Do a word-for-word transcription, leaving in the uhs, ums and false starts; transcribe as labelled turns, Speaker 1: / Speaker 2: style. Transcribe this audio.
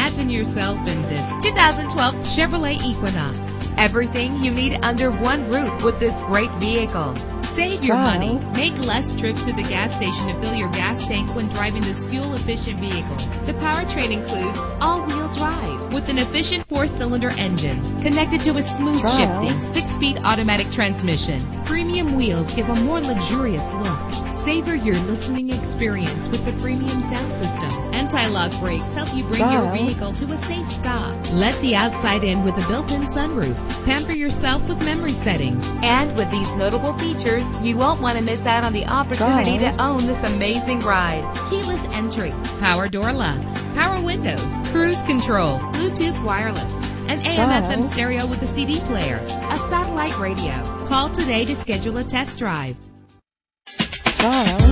Speaker 1: Imagine yourself in this two thousand twelve Chevrolet Equinox. Everything you need under one roof with this great vehicle. Save your
Speaker 2: Wow.
Speaker 1: money. Make less trips to the gas station to fill your gas tank when driving this fuel-efficient vehicle. The powertrain includes all-wheel drive with an efficient four-cylinder engine connected to a smooth
Speaker 2: Wow.
Speaker 1: shifting six-speed automatic transmission. Premium wheels give a more luxurious look. Savor your listening experience with the premium sound system. Anti-lock brakes help you bring your
Speaker 2: Wow.
Speaker 1: vehicle to a safe stop. Let the outside in with a built-in sunroof. Pamper yourself with memory settings. And with these notable features, you won't want to miss out on the opportunity
Speaker 2: Wow.
Speaker 1: to own this amazing ride. Keyless entry, power door locks, power windows, cruise control, Bluetooth wireless, an A M F M
Speaker 2: Wow.
Speaker 1: stereo with a C D player, a satellite radio. Call today to schedule a test drive.
Speaker 2: Wow.